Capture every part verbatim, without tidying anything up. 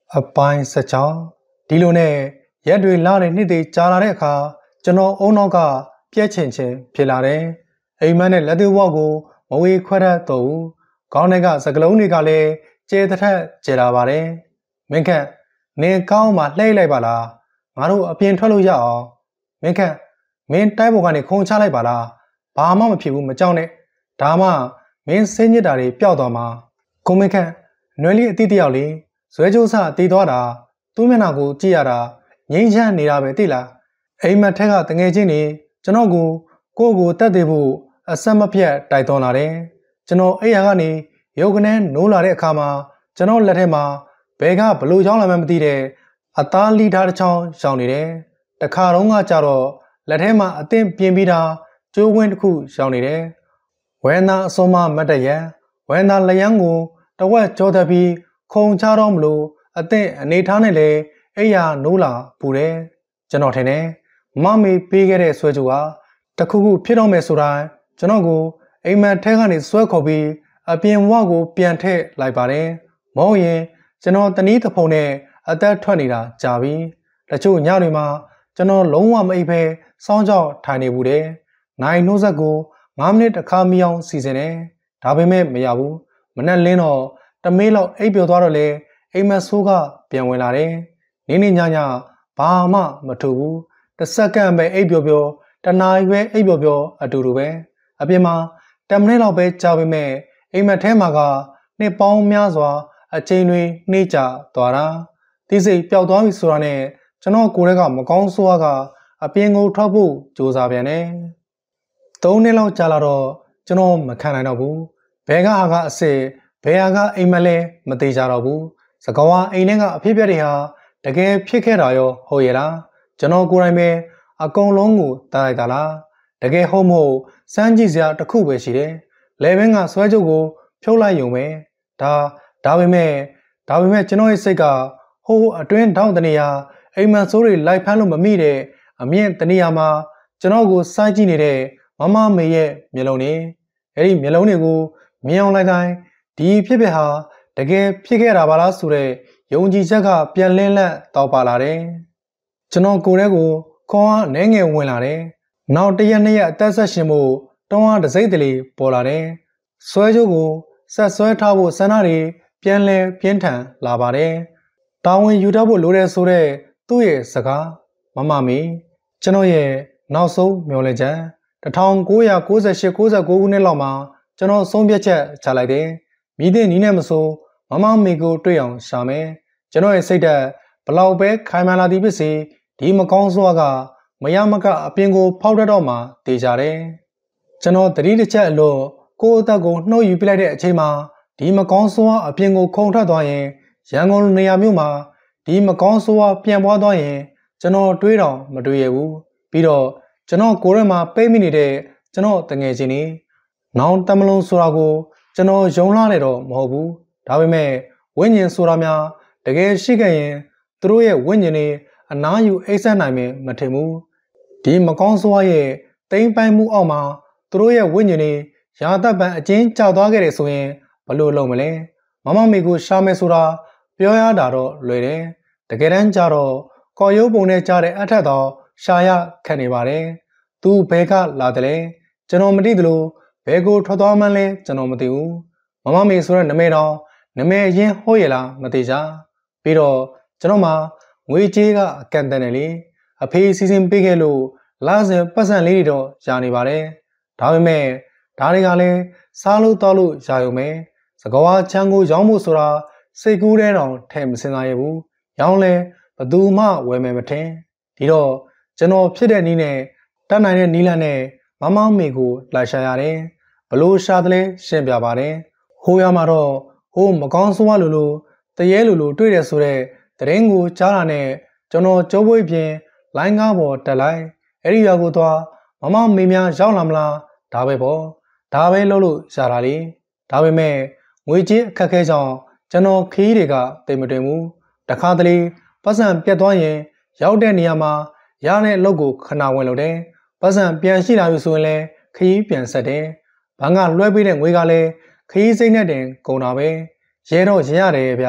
အပိုင်းဆက်ချောင်းဒီလိုနဲ့ရက်တွေလာတဲ့နှစ်တွေကြာလာတဲ့အခါကျွန်တော်အုံနောက်ကပြက်ချင်ချင်းဖြစ်လာတယ်အိမ်မက်နဲ့လက်သေးဝေါကိုမဝေခွက်ရတော့ဘူးခေါင်းထဲကစကလုံးတွေကလည်းကျဲတစ်ထက်ကျဲလာပါတယ်မင်းခန့်နင်ကောင်းမှလှည့်လိုက်ပါလားငါတို့အပြင်ထွက်လို့ရအောင်မင်းခန့်မင်းတိုက်ပေါ်ကနေခုံချလိုက်ပါလားဘာမှမဖြစ်ဘူးမကြောက်နဲ့ဒါမှမင်းစိတ်ညစ်တာတွေပျောက်သွားမှာကိုမင်းခန့်နွယ်လေးအတိတယောက်လေးဇွဲကြိုးစတည်သွားတာသူ့မျက်နှာကိုကြည့်ရတာငိမ့်ချမ်းနေတာပဲသိလားအိမ်မက်ထက်ကတငယ်ချင်းနေကျွန်တော်ကိုကိုယ့်ကိုတတ်သေးဖို့အဆက်မပြတ်တိုက်တွန်းလာတယ်ကျွန်တော်အိမ်ရကနေရုပ်ကနေနိုးလာတဲ့အခါမှာကျွန်တော်လက်ထဲမှာဘဲကဘလို့ချောင်းလာမှမသိတဲ့အသားလီထားတစ်ချောင်းရှောင်နေတယ်တခါတော့ကကြတော့လက်ထဲမှာအသင့်ပြင်းပြီးတာကျိုးဝင်းတစ်ခုရှောင်နေတယ်ဝဲနာအစုံမမတ်တရံဝဲနာလျံကိုတဝက်ကြောတပြီးခုံချတော့မလို့အသင့်အနေထားနဲ့လေအိယာနိုးလာပူတယ်ကျွန်တော်ထင်တယ်မမေပေးခဲ့တဲ့ဆွဲကြိုကတခုခုဖြစ်တော့မယ်ဆိုတိုင်းကျွန်တော်ကိုအိမ်မက်ထဲကနေဆွဲခေါ်ပြီးအပြင်ဘဝကိုပြန်ထည့်လိုက်ပါတယ်မဟုတ်ရင်ကျွန်တော်တနည်းတစ်ဖုံနဲ့အသက်ထွက်နေတာကြာပြီတချို့ညတွေမှာကျွန်တော်လုံးဝမအိပ်ဖဲစောင်းကြောက်ထိုင်နေဘူးတယ်နိုင်နှိုးဆက်ကိုငါးမိနစ်တစ်ခါမီအောင်စီစဉ်တယ်ဒါပေမဲ့မရဘူးမနဲ့လင်းတော့တမေးလောက်အိပ်ပျော်သွားတော့လေအိမ်မက်ဆိုးကပြန်ဝင်လာတယ်နင်းနေညညဘာမှမထူဘူးတစ်စက္ကန့်ပဲအိပ်ပျော်ပျော်တနာရီပဲအိပ်ပျော်ပျော်အတူတူပဲအပြင်မှာတမနဲ့လောက်ပဲကြာပေမဲ့အိမ်မက်ထဲမှာကနှစ်ပေါင်းများစွာအချိန်တွေနှေးကျသွားတာတိစိတ်ပျောက်သွားပြီဆိုတာနဲ့ကျွန်တော်ကိုယ်ထဲကမကောင်းဆိုးကအပြင်ကိုထွက်ဖို့ကြိုးစားပြန်တယ်သုံးနှစ်လောက်ကြာလာတော့ကျွန်တော်မခံနိုင်တော့ဘူးဘဲကဟာကအစ်စ်ဘဲဟာကအိမ်မက်လဲမသေးကြတော့ဘူးစကားဝအိမ်ထဲကအဖြစ်ပြက်တွေဟာတကယ်ဖြစ်ခဲ့တာရောဟုတ်ရဲ့လားကျွန်တော်ကိုယ်တိုင်ပဲအကုန်လုံးကိုတားလိုက်တာလားတကယ်ဟုတ်မဟုတ်စမ်းကြည့်စရာတစ်ခုပဲရှိတယ်လေဘင်းကဆွဲချုပ်ကိုဖြုတ်လိုက်ရုံပဲဒါဒါပေမဲ့ဒါပေမဲ့ကျွန်တော်ရဲ့စိတ်ကဟိုအတွင်းထောင်းတနေရာအိမ်မက်ဆိုးတွေလိုက်ဖမ်းလို့မမိတဲ့အမြင့်တနေရာမှာကျွန်တော်ကိုစိုက်ကြည့်နေတဲ့မမမေရဲ့မျက်လုံးတွေအဲ့ဒီမျက်လုံးတွေကိုမြင်အောင်လိုက်တိုင်းဒီဖြစ်ဖြစ်ဟာတကယ်ဖြစ်ခဲ့တာပါလားဆိုတဲ့ယုံကြည်ချက်ကပြန်လင်းလက်တောက်ပါလာတယ်ကျွန်တော်ကိုယ်ထဲကိုခေါင်းအားနည်းငယ်ဝင်လာတယ်နောက်တရက်နှစ်ရက်အသက်ဆက်ရှင်ဖို့တောင်းအားတစိမ့်တလေပေါ်လာတယ်ဆွဲကြိုးကိုဆက်ဆွဲထားဖို့ဆန္ဒတွေပြန်လဲပြင်းထန်လာပါတယ်တာဝန်ယူထားဖို့လိုတယ်ဆိုတဲ့သူ့ရဲ့စကားမမမေကျွန်တော်ရဲ့နောက်ဆုံးမျှော်လင့်ချက်၁၉၉၈ ၉၉ ခုနှစ်လောက်မှာကျွန်တော်ဆုံးဖြတ်ချက်ချလိုက်တယ်မိသည့်နီးနဲ့မဆိုမမမေကိုတွေ့အောင်ရှာမယ်ကျွန်တော်ရဲ့စိတ်ဓာတ်ဘလောက်ပဲခိုင်မာလာသည်ဖြစ်စေဒီမကောင်းစွာကမရမကအပြင်ကိုဖောက်တတ်တော့မှတေးကြတယ်ကျွန်တော်တတိတစ်ချက်အလို့ကိုယ့်အသက်ကိုနှုတ်ယူပြလိုက်တဲ့အချိန်မှာဒီမကောင်းစွာအပြင်ကိုခုန်ထွက်သွားရင်ရန်ကုန်နေရာမျိုးမှာဒီမကောင်းစွာပြန်ပွားသွားရင်ကျွန်တော်တွေးတော့မတွေးရဘူးပြီးတော့ကျွန်တော်ကိုယ်ထဲမှာပိတ်မိနေတဲ့ကျွန်တော်တငယ်ချင်းနေနောင်တမလုံးဆိုတာကိုကျွန်တော်ယုံလာနေတော့မဟုတ်ဘူးဒါပေမဲ့ဝိညာဉ်ဆိုတာများတကယ်ရှိခဲ့ရင်သူတို့ရဲ့ဝိညာဉ်တွေအနားယူအိပ်စက်နိုင်မယ်မထင်ဘူးဒီမကောင်းစွာရဲ့တိမ်ပိုင်မှုအောက်မှာသူတို့ရဲ့ဝိညာဉ်တွေရာသက်ပံအကျဉ်းကျသွားခဲ့တယ်ဆိုရင်ဘလို့လုပ်မလဲမမမေကိုရှာမယ်ဆိုတာပြောရတာတော့လွယ်တယ်တကယ်တမ်းကျတော့ကော်ရုပ်ပုံနဲ့ကြားတဲ့အထက်တော့ရှာရခက်နေပါတယ်သူဘဲကလာတယ်လေကျွန်တော်မသိသလိုဘဲကိုထွက်သွားမှန်းလဲကျွန်တော်မသိဘူးမမမေဆိုတဲ့နာမည်တော်နာမည်ရင်းဟုတ်ရဲ့လားမသိကြပြီးတော့ကျွန်တော်မှာငွေကြေးကအကန့်အသတ်နဲ့လေအဖေးစီစဉ်ပေးခဲ့လို့လာစဉ်ပတ်စံလေးတွေတော့ယာနေပါတယ်ဒါပေမဲ့ဒါတွေကလည်းစားလို့တောက်လို့ယာရုံပဲစကားဝါချမ်းကိုရောင်းဖို့ဆိုတာစိတ်ကူးတဲ့တောင်ထဲမစင်စားရဘူးရောင်းလဲဘသူမှဝယ်မယ်မထင်ဒီတော့ကျွန်တော်ဖြစ်တဲ့နည်းနဲ့တတ်နိုင်တဲ့နည်းလမ်းနဲ့မမမေကိုလိုက်ရှာရတယ်ဘလို့ရှာတယ်လဲရှင်းပြပါတယ်ဟိုရမှာတော့ဟိုမကောင်းဆိုးဝါလိုလိုတရေလိုလိုတွေ့တယ်ဆိုတဲ့တရင်ကိုကြားတာနဲ့ကျွန်တော်ကြိုးပွေးပြင်လိုင်းကားပေါ်တက်လိုက်အဲ့ဒီရွာကိုသွားမမမေများရောက်လာမလားဒါပဲပေါ့ဒါပဲလို့လို့ရှာတာလေဒါပေမဲ့ငွေကြေးအခက်ခဲကြောင့်ကျွန်တော်ခီးတွေကတိမ်မတင်ဘူးတခါတလေပတ်စံပြတ်သွားရင်ရောက်တဲ့နေရာမှာရတဲ့အလုပ်ကိုခဏဝင်လုပ်တယ်ပတ်စံပြန်ရှိလာပြီဆိုရင်လည်းခီးပြန်ဆက်တယ်ဘန်းကလွှဲပေးတဲ့ငွေကလည်းခီးစိမ့်နဲ့တင်ကုန်တာပဲရဲတော့ရရတယ်ဗျ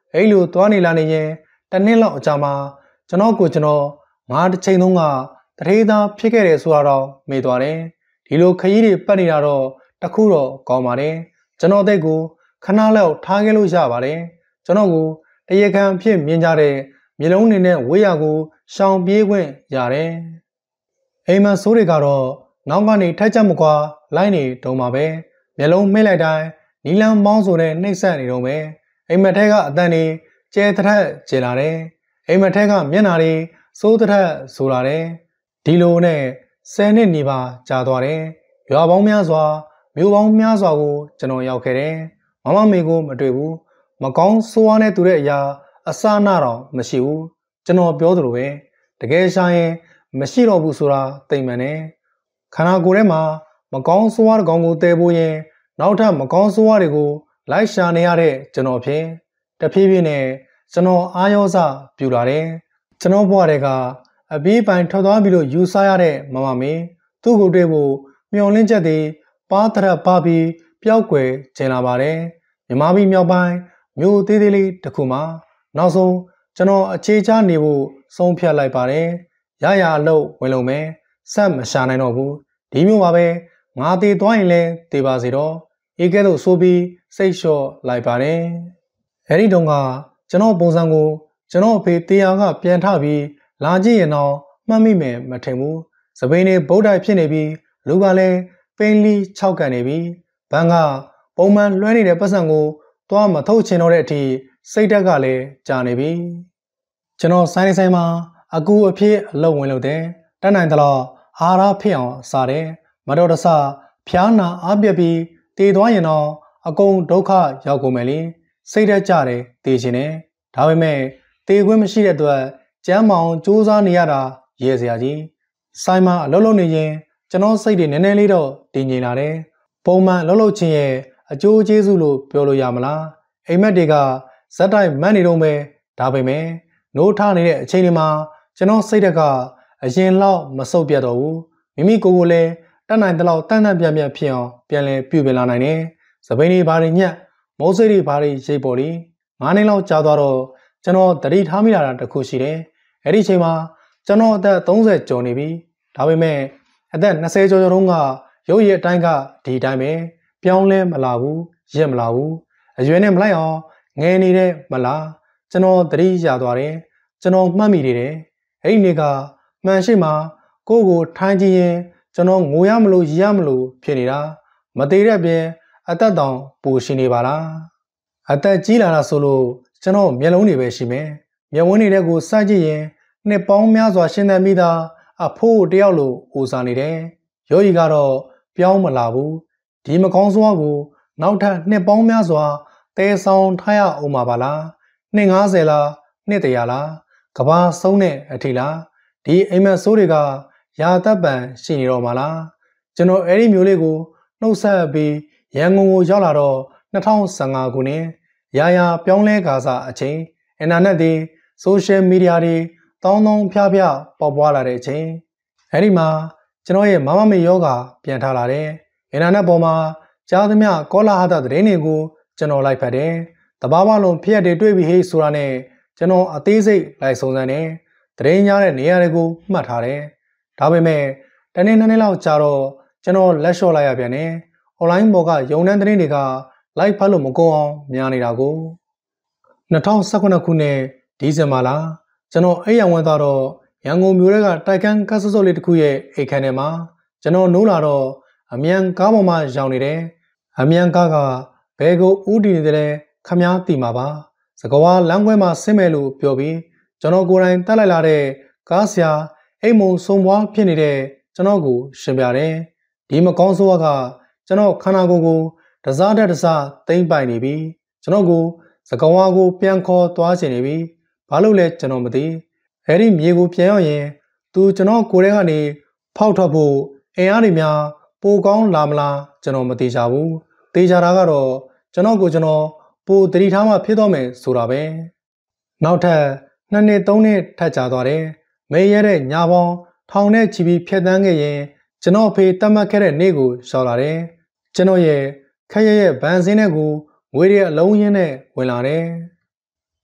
အဲ့လိုသွားနေလာနေရင်တနှစ်လောက်အကြာမှာကျွန်တော်ကိုကျွန်တော်ငါတစ်ချိန်လုံးကတထေးသားဖြစ်ခဲ့တယ်ဆိုတာတော့မေ့သွားတယ်ဒီလိုခရီးတွေပတ်နေတာတော့တခုတော့ကောင်းပါတယ်ကျွန်တော်တဲ့ကိုခဏလောက်ထားခဲ့လို့ရပါတယ်ကျွန်တော်ကိုတရေခံဖြစ်မြင်ကြတဲ့မျိုးလုံးနေနဲ့ဝေးရကိုရှောင်ပြေးခွင့်ရတယ်အိမ်မဆိုးတွေကတော့နောက်ကနေထက်ချက်မကွာလိုက်နေတုံးပါပဲမျက်လုံးမိတ်လိုက်တိုင်းနီလန်းမောင်းဆိုတဲ့နှိမ့်ဆက်နေတော့ပဲအိမ်မထဲကအတန်တွေကျဲတထက်ကျလာတယ်အိမ်မထဲကမျက်နာတွေစိုးတထက်ဆိုလာတယ်ဒီလိုနဲ့ဆယ်နှစ်နေပါကြာသွားတယ်ရွာပေါင်းများစွာမြို့ပေါင်းများစွာကိုကျွန်တော်ရောက်ခဲ့တယ်မမမေကိုမတွေ့ဘူးမကောင်းဆိုးဝါးနဲ့တူတဲ့အရာအစနာတော့မရှိဘူးကျွန်တော်ပြောသလိုပဲတကယ်ရှာရင်မရှိတော့ဘူးဆိုတာသိမှန်တယ်ခန္ဓာကိုယ်ထဲမှာမကောင်းဆိုးဝါးတကောင်ကိုတည်ဖို့ရင်နောက်ထပ်မကောင်းဆိုးဝါးတွေကိုလိုက်ရှာနေရတဲ့ကျွန်တော်ဖြစ်တဖြည်းဖြည်းနဲ့ကျွန်တော်အာရောစပြူလာတယ်ကျွန်တော်ဘဝတွေကအပြေးပိုင်ထွက်သွားပြီးလို့ယူဆရတဲ့မမမေသူ့ကိုတွေ့ဖို့မျောလင်းချက်တွေပါတရပါပြီးပျောက်ကွယ်ကျင်လာပါတယ်မြမပြည်မြောက်ပိုင်းမြို့သေးသေးလေးတစ်ခုမှာနောက်ဆုံးကျွန်တော်အခြေချနေဖို့ဆုံးဖြတ်လိုက်ပါတယ်ရရအလုပ်ဝင်လုံးမယ်ဆက်မရှာနိုင်တော့ဘူးဒီမျိုးပါပဲငါသေးသွားရင်လည်းသေးပါစေတော့အေးကဲလို့ဆိုပြီးစိတ်လျှော့လိုက်ပါတယ်အဲဒီတုန်းကကျွန်တော်ပုံစံကိုကျွန်တော်အဖေတရားကပြန်ထပြီးလာကြည့်ရင်တော့မှတ်မိမယ်မထင်ဘူးစပိန်နေဗုဒ္ဓဖြစ်နေပြီးလူကလည်းပိန်လီ၆ကန်နေပြီးဘန်းကပုံမှန်လွှဲနေတဲ့ပတ်စံကိုသွားမထုတ်ချင်တော့တဲ့အထိစိတ်ဓာတ်ကလည်းကြာနေပြီကျွန်တော်ဆိုင်နေဆိုင်မှာအကူအဖြစ်အလုပ်ဝင်လုပ်တယ်တတ်နိုင်သလောက်အာဟာရဖြစ်အောင်စားတယ်မတော်တဆဖျားနာအားပြက်ပြီးတည်သွားရင်တော့အကုန်ဒုက္ခရောက်ကုန်မယ်လေစိတ်ဓာတ်ကြတယ်တည်ခြင်းနဲ့ဒါပေမဲ့တည်ခွင့်မရှိတဲ့အတွက်ကျမ်းမောင်စူးစမ်းနေရတာရဲစရာကြီးဆိုင်မှာအလုပ်လုပ်နေရင်ကျွန်တော်စိတ်တွေနည်းနည်းလေးတော့တည်ငြိမ်လာတယ်ပုံမှန်လှုပ်လှုပ်ခြင်းရဲ့အကျိုးကျေးဇူးလို့ပြောလို့ရမလားအိမ်မက်တွေကဇက်တိုက်မတ်နေတော့ပဲဒါပေမဲ့နိုးထနေတဲ့အချိန်တွေမှာကျွန်တော်စိတ်ဓာတ်ကအရင်လောက်မဆုတ်ပြတ်တော့ဘူးမိမိကိုယ်ကိုလည်းတတ်နိုင်တဲ့လောက်တန်တန်ပြန်ပြန်ဖြစ်အောင်ပြန်လဲပြုပြင်လာနိုင်တယ်စပိန်တွေဘာတွေညက်မိုးစိတ်တွေဘာတွေရိတ်ပေါ်လီငါးနှစ်လောက်ကြာသွားတော့ကျွန်တော်တတိထားမိလာတာတခုရှိတယ်အဲ့ဒီအချိန်မှာကျွန်တော်အသက်သုံးဆယ်ကျော်နေပြီဒါပေမဲ့အသက်၂၀ကျော်ကျော်တုန်းကရုပ်ရည်အတိုင်းကဒီအတိုင်းပဲပြောင်းလဲမလာဘူးရက်မလာဘူးအရွယ်နဲ့မလိုက်အောင်ငယ်နေတဲ့မလားကျွန်တော်တတိရသွားတယ်ကျွန်တော်မှတ်မိနေတယ်အဲ့ဒီနေ့ကမှန်ရှိမှကိုယ့်ကိုထိုင်းကြည့်ရင်ကျွန်တော်ငိုရမလို့ရမလို့ဖြစ်နေတာမသေးတဲ့ပြင်အသက်တောင်ပူရှိနေပါလားအသက်ကြီးလာတာဆိုလို့ကျွန်တော်မျက်လုံးတွေပဲရှိမယ်မျက်ဝန်းတွေကိုစကြည့်ရင်နှစ်ပေါင်းများစွာရှင်းသန်ပြီးသားအဖိုးတယောက်လိုအိုစားနေတယ်ရောရီကတော့ပြောင်းမလာဘူးဒီမကောင်းစွာကိုနောက်ထပ်နှစ်ပေါင်းများစွာတဲဆောင်ထားရအောင်ပါလားနှစ်၅၀လားနှစ်တရာလားကဘာဆုံးတဲ့အထိလားဒီအိမ်မက်ဆိုးတွေကရာသက်ပံရှိနေတော့မှာလားကျွန်တော်အဲ့ဒီမျိုးလေးကိုနှုတ်ဆက်ပြီးရန်ကုန်ကိုရောက်လာတော့၂၀၁၅ခုနှစ်ရာရာပြောင်းလဲကာစားအချိန်အင်တာနက်တွေဆိုရှယ်မီဒီယာတွေတောင်းတောင်းဖျားဖျားပေါက်ပွားလာတဲ့အချိန်အဲ့ဒီမှာကျွန်တော်ရဲ့မမမေယောဂပြန်ထားလာတယ်အင်တာနက်ပေါ်မှာကြားသမျှကောလာဟတသတင်းတွေကိုကျွန်တော်လိုက်ဖတ်တယ်တဘာဝလုံးဖြစ်ရတွေတွေ့ပြီးဟေးဆိုတာနဲ့ကျွန်တော်အသေးစိတ်လိုက်စုံစမ်းတယ်သတင်းရတဲ့နေရာတွေကိုမှတ်ထားတယ်ဒါပေမဲ့တနေ့နှစ်နေ့လောက်ကြာတော့ကျွန်တော်လက်လျှော့လိုက်ရပြန်တယ်အွန်လိုင်းပေါ်ကယုံနှန်းသတင်းတွေကလိုက်ဖတ်လို့မကုန်အောင်များနေတာကို၂၀၁၉ခုနှစ်ဒီဇင်ဘာလကျွန်တော်အိမ်ရဝင်သွားတော့ရန်ကုန်မြို့ထဲကတိုက်ခန်းကတ်ဆုပ်ဆုပ်လေးတစ်ခုရဲ့အိမ်ခန်းထဲမှာကျွန်တော်နိုးလာတော့အမြန်ကားပေါ်မှာရောက်နေတယ်အမြန်ကားကဘယ်ကိုဥတီနေတယ်လဲခမားတီမှာပါစကဝါလမ်းခွဲမှာဆင်းမယ်လို့ပြောပြီးကျွန်တော်ကိုယ်တိုင်တက်လိုက်လာတဲ့ကားဆရာအိမ်မုံစုံပွားဖြစ်နေတဲ့ကျွန်တော်ကိုရှင်းပြတယ်ဒီမကောင်းဆိုးကကျွန်တော်ခန္ဓာကိုယ်ကိုတစားတက်တစားသိမ့်ပိုင်နေပြီကျွန်တော်ကိုစကဝါကိုပြန်ခေါ်သွားချင်နေပြီဘာလို့လဲကျွန်တော်မသိအဲ့ဒီမြေကိုပြန်ရောက်ရင်သူကျွန်တော်ကိုယ်ထဲကနေဖောက်ထွက်ဖို့အင်အားတွေများပိုကောင်းလာမလားကျွန်တော်မသိချဘူးသိချတာကတော့ကျွန်တော်ကိုကျွန်တော်ပိုတတိထားမှဖြစ်တော့မယ်ဆိုတာပဲနောက်ထပ်နှစ်နှစ်သုံးနှစ်ထပ်ကြာသွားတယ်မေးရတဲ့ညာပေါင်းထောင်နဲ့ချီပြီးဖြတ်တန်းခဲ့ရင်ကျွန်တော်ဖေးတတ်မှတ်ခဲ့တဲ့နေ့ကိုရှောက်လာတယ်ကျွန်တော်ရဲ့ခက်ရရဲ့ဗန်စင်းတဲ့ကိုငွေတွေအလုံးရင်းနဲ့ဝင်လာတယ်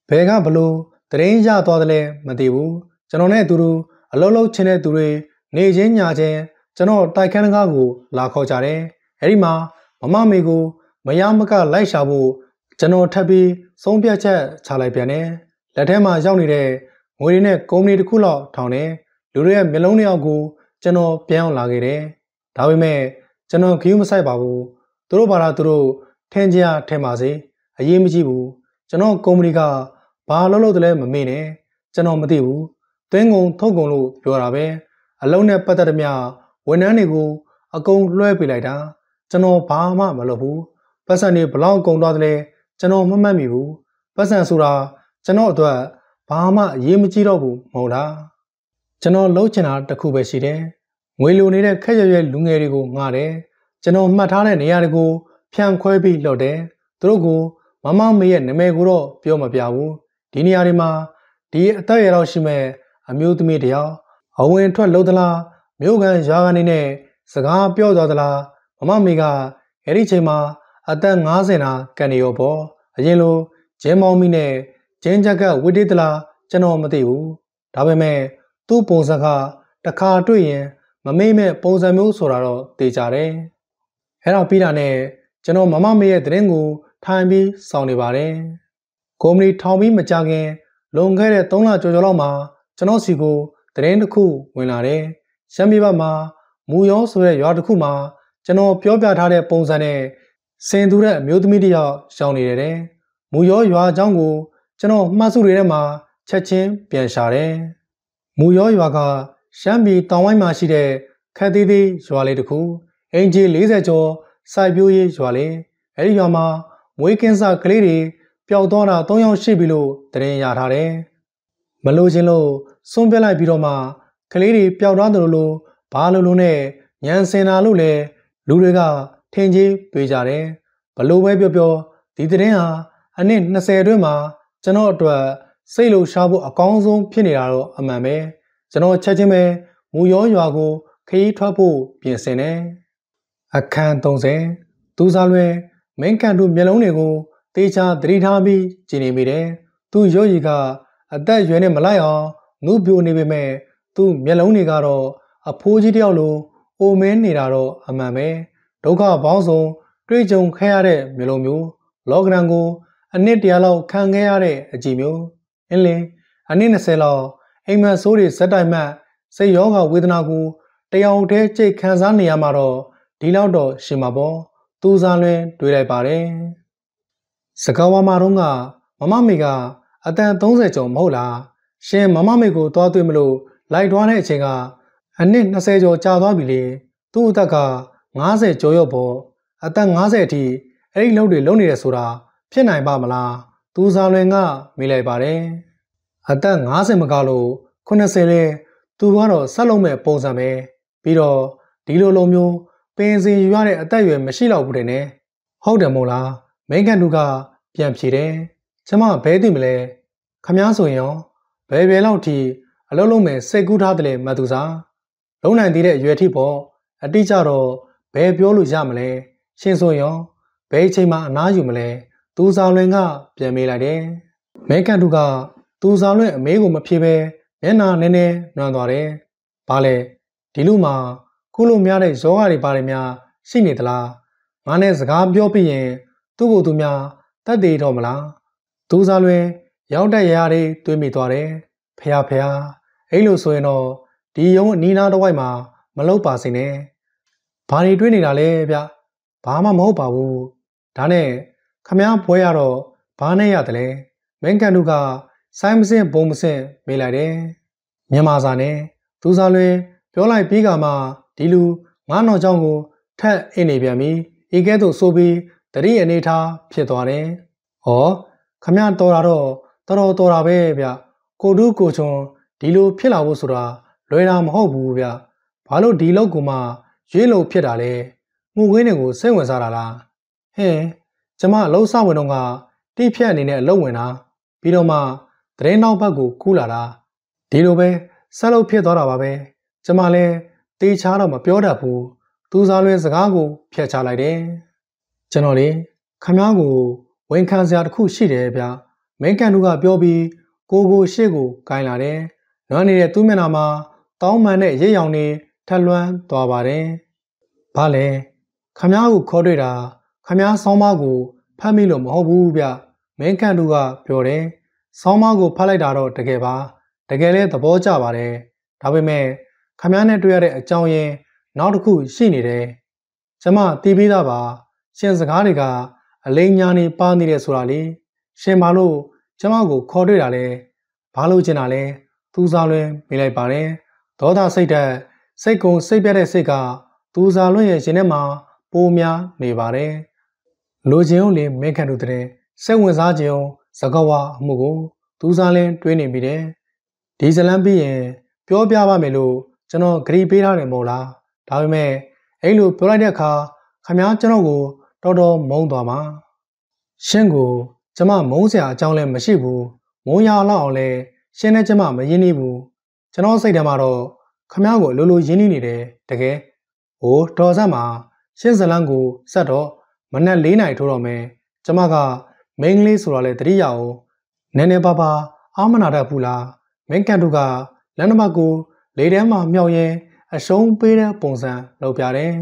ဘယ်ကဘလို့တရင်ရသွားတယ်လဲမသိဘူးကျွန်တော်နဲ့သူတို့အလုံးလုံးချင်းတဲ့သူတွေနေချင်းညာချင်းကျွန်တော်တိုက်ခန်းကားကိုလာခေါ်ကြတယ်အဲ့ဒီမှာမမမေကိုမရမကလိုက်ရှာဖို့ကျွန်တော်ထပ်ပြီးဆုံးဖြတ်ချက်ချလိုက်ပြန်တယ်လက်ထဲမှာရောက်နေတဲ့ငွေတွေနဲ့ကုမ္ပဏီတစ်ခုလောက်ထောင်တယ်လူတွေရဲ့မျက်လုံးတွေအောက်ကိုကျွန်တော်ပြန်အောင်လာခဲ့တယ်ဒါပေမဲ့ကျွန်တော်ခီးမဆိုင်ပါဘူးသူတို့ဘာသာသူတို့ထင်ကြထင်ပါစေအရေးမကြီးဘူးကျွန်တော်ကုမ္ပဏီကဘာလုပ်လို့တလဲမမေ့နဲ့ကျွန်တော်မသိဘူးသွင်းကုန်ထုတ်ကုန်လို့ပြောတာပဲအလုံးနဲ့ပတ်သက်တဲ့မြဝန်ထမ်းတွေကိုအကုန်လွှဲပေးလိုက်တာကျွန်တော်ဘာမှမလုပ်ဘူးပတ်စံတွေဘလောက်ကုန်သွားတယ်လဲကျွန်တော်မမှတ်မိဘူးပတ်စံဆိုတာကျွန်တော်အတွက်ဘာမှအရေးမကြီးတော့ဘူးမဟုတ်လားကျွန်တော်လှုပ်ချင်တာတစ်ခုပဲရှိတယ်ငွေလိုနေတဲ့ခက်ရွယ်ရွယ်လူငယ်တွေကိုငှားတယ်ကျွန်တော်မှတ်ထားတဲ့နေရာတွေကိုဖြန့်ခွဲပြီးလှုပ်တယ်သူတို့ကိုမမမေရဲ့နာမည်ကိုတော့ပြောမပြဘူးဒီနေရာတွေမှာဒီအသက်အရွယ်လောက်ရှိမဲ့အမျိုးသမီးတယောက်အဝင်ထွက်လှုပ်သလားမြို့ကန်ရွာကနေနဲ့စကားပြောသွားသလားမမမေကအဲ့ဒီချိန်မှာအသက်၅၀နာကန်နေရောပေါ့အရင်လိုဂျင်းမောင်းမီနဲ့ဂျင်းချက်ကဝစ်တေးသလားကျွန်တော်မသိဘူးဒါပေမဲ့သူ့ပုံစံကတခါတွေ့ရင်မမေ့မဲ့ပုံစံမျိုးဆိုတာတော့သိကြတယ်အဲ့တော့ပြီးတာနဲ့ကျွန်တော်မမမေရဲ့သတင်းကိုထိုင်ပြီးစောင့်နေပါတယ်ကုမ္ပဏီထောင်ပြီးမကြခင်လွန်ခဲ့တဲ့၃လကျော်ကျော်လောက်မှာကျွန်တော်စီကိုသတင်းတစ်ခုဝင်လာတယ်ရှမ်းပြည်ဘက်မှာမူရောဆိုတဲ့ရွာတစ်ခုမှာကျွန်တော်ပြောပြထားတဲ့ပုံစံနဲ့စင်သူတဲ့အမျိုးသမီးတယောက်ရှောင်နေတယ်မူရောရွာအကြောင်းကိုကျွန်တော်မှတ်စုတွေထဲမှာချက်ချင်းပြန်ရှာတယ်မူရောရွာကရှမ်းပြည်တောင်ဝိုင်းမှာရှိတဲ့ခက်သေးသေးရွာလေးတစ်ခုအင်ဂျီ၄၀ကျော်စိုက်ပျိုးရေးရွာလေးအဲဒီရွာမှာမွေးကင်းစားကလေးတွေပျောက်သွားတာ၃ယောက်ရှိပြီလို့သတင်းရထားတယ်မလို့ချင်းလို့စွန့်ပြလိုက်ပြီးတော့မှကလေးတွေပျောက်သွားတယ်လို့ဘာလို့လို့နဲ့ညံစင်တာလို့လဲလူတွေကထင်ကြီးပေးကြတယ်ဘလို့ပဲပြောပြောဒီသတင်းဟာအနှစ်၂၀အတွင်းမှာကျွန်တော်အတွက်စိတ်လှုပ်ရှားဖို့အကောင်းဆုံးဖြစ်နေတာတော့အမှန်ပဲကျွန်တော်ချက်ချင်းပဲမူရောရွာကိုခရီးထွက်ဖို့ပြင်ဆင်တယ်အခန်း၃၀သူစားလွယ်မင်းကန်တို့မျက်လုံးတွေကိုတေချာသတိထားပြီးကြည်နေမိတယ်သူရုပ်ရည်ကအသက်ရွယ်နဲ့မလိုက်အောင်ငုပြိုနေပေမဲ့သူ့မျက်လုံးတွေကတော့အဖိုးကြီးတယောက်လိုအိုမင်းနေတာတော့အမှန်ပဲဒုက္ခပေါင်းစုံတွေ့ကြုံခဲ့ရတဲ့မျိုးလုံးမျိုးလောကရန်ကိုအနှစ်တရာလောက်ခံခဲ့ရတဲ့အကြည့်မျိုးအင်းလင်းအနှစ်၂၀လောက်အိမ်မက်ဆိုးတွေဇက်တိုင်မှတ်စိတ်ရောဂါဝေဒနာကိုတရားတည်းကြိတ်ခံစားနေရမှာတော့ဒီလောက်တော့ရှင်မှာပေါ့သူစားလွင်တွေးလိုက်ပါတယ်စကားဝါမာတော့ကမမမေကအတန်၃၀ကျော်မဟုတ်လားရှင်မမမေကိုသွားတွေ့မလို့လိုက်သွားတဲ့အချိန်ကအနှစ်၂၀ကျော်ကြာသွားပြီလေသူ့အသက်က၅၀ကျော်ရော့ပေါ့အသက်၅၀အထိအဲ့ဒီလုံတွေလုံနေတယ်ဆိုတာဖြစ်နိုင်ပါမလားသူစားလွင်ကမေးလိုက်ပါတယ်အသက်၅၀မကလို့၈၀လဲသူကတော့ဆက်လုံးမဲ့ပုံစံပဲပြီးတော့ဒီလိုလိုမျိုးပင်စင်ယူရတဲ့အသက်အရွယ်မရှိတော့ဘူးတဲ့နဲ့ဟုတ်တယ်မို့လားမိန်းကန်သူကပြန်ဖြေတယ်ကျမဘဲသိမလဲခမားဆိုရင်ရောဘယ်ဘယ်လောက်ထိအလုံးလုံးမဲ့စိတ်ကူးထားတယ်မသူစားလုံနိုင်သေးတဲ့အရွယ်ထိပေါ့အတိကျတော့ဘယ်ပြောလို့ရမလဲရှင်ဆိုရင်ဘယ်အချိန်မှအနားယူမလဲသူစားလွင်ကပြန်မေးလိုက်တယ်မိန်းကန်သူကသူစားလွင်အမေးကိုမဖြေဘဲမျက်နှာနည်းနည်းနွမ်းသွားတယ်ဘာလဲဒီလူမှာခုလိုများတဲ့ယောဂတွေပါတယ်များရှိနေသလားငါနဲ့စကားပြောပြီးရင်သူ့ကိုယ်သူများတတ်သေးတော့မလားသူစားလွင်ရောက်တဲ့ရာတွေတွေးမိသွားတယ်ဖះဖះအဲ့လိုဆိုရင်တော့ဒီယုံအနီးနားတစ်ဝိုက်မှာမလောက်ပါစေနဲ့ဘာတွေတွေးနေတာလဲဗျဘာမှမဟုတ်ပါဘူးဒါနဲ့ခမားပွဲရတော့ဘာနဲ့ရတယ်လဲမင်းကန်တို့ကဆိုင်းမစင်ဘုံမစင်မေးလိုက်တယ်မြန်မာစာနဲ့သူစားလွင်ပြောလိုက်ပြီးကမှဒီလူငါးနော်ချောင်းကိုထက်အင်းနေပြန်ပြီဤကဲ့သို့ဆိုပြီးတတိအနေထားဖြစ်သွားတယ်။ဩခမရတော်တာတော့တော်တော်တော်တာပဲဗျကိုတူးကိုချွန်ဒီလိုဖြစ်လာဖို့ဆိုတာလွယ်တာမဟုတ်ဘူးဗျဘာလို့ဒီလောက်ကိုမှရွေးလို့ဖြစ်တာလဲမှုဝင်းတွေကိုစိတ်ဝင်စားတာလားဟင်းကျမအလုံးစဝင်တော့ကတိဖြတ်အနေနဲ့အလုံးဝင်တာပြီးတော့မှသတင်းနောက်ဘက်ကိုကူးလာတာဒီလိုပဲဆက်လို့ဖြစ်သွားတာပါပဲကျမလည်းတေးချားတော့မပြောတတ်ဘူးသူစားလွင်စကားကိုဖျက်ချလိုက်တယ်ကျွန်တော်လေခမားကိုဝန်ခံစရာတစ်ခုရှိတယ်ဗျမင်းကန်တို့ကပြောပြီးကိုကိုရှေ့ကိုကိုင်းလာတယ်။လွမ်းနေတဲ့သူ့မျက်နှာမှာတောင်းမှန်တဲ့ရိပ်ရောင်တွေထက်လွှမ်းသွားပါတယ်။ဘာလဲခမားကိုခေါ်တွေ့တာခမားဆောင်းမကိုဖတ်မိလို့မဟုတ်ဘူးဗျ။မင်းကန်တို့ကပြောတယ်။ဆောင်းမကိုဖတ်လိုက်တာတော့တကယ်ပါတကယ်လဲသဘောကျပါတယ်။ဒါပေမဲ့ခမားနဲ့တွေ့ရတဲ့အကြောင်းရင်းနောက်တစ်ခုရှိနေတယ်။ကျမတီးပြီးသားပါရှင်စကားတွေကအလိညာနေပါနေတယ်ဆိုတာလေရှင်ဘာလို့ကျမကိုခေါ်တွေ့တာလဲဘာလို့ကျင်တာလဲသူစားလွင်မိလိုက်ပါတယ်ဒေါသစိတ်ဓာတ်စိတ်ကုံစိတ်ပြတ်တဲ့စိတ်ကသူစားလွင်ရဲ့ရှင်ထဲမှာပိုများနေပါတယ်လိုချင်ုံလေးမင်းခံတို့တဲ့စိတ်ဝင်စားခြင်းစကားဝအမှုကိုသူစားလင်းတွေးနေမိတယ်ဒီဇလန်ပြီးရင်ပြောပြပါမယ်လို့ကျွန်တော်ဂရီပေးထားတယ်မဟုတ်လားဒါပေမဲ့အဲ့လိုပြောလိုက်တဲ့အခါခမားကျွန်တော်ကိုတော်တော်မုန်းသွားမှာရှင်းကိုကျမမုန်းစရာအကြောင်းလည်းမရှိဘူးမုန်းရလောက်အောင်လည်းရှင်းနဲ့ကျမမရင်းနှီးဘူးကျွန်တော်စိတ်ထဲမှာတော့ခမားကိုလိုလိုရင်းနှီးနေတယ်တကယ်ဟိုတော်ဆက်မှာရှင်းဇလန်းကိုဆက်တော့မနက်၄နာရီထိုးတော့မယ်ကျမကမိန်းကလေးဆိုတော့လေတတိယအောင်နည်းနည်းပါးပါအာမနာတတ်ဘူးလားမင်းကန်တို့ကလမ်းနံပါတ်ကိုလေထဲမှာမြောက်ရင်အရှုံးပေးတဲ့ပုံစံလုပ်ပြတယ်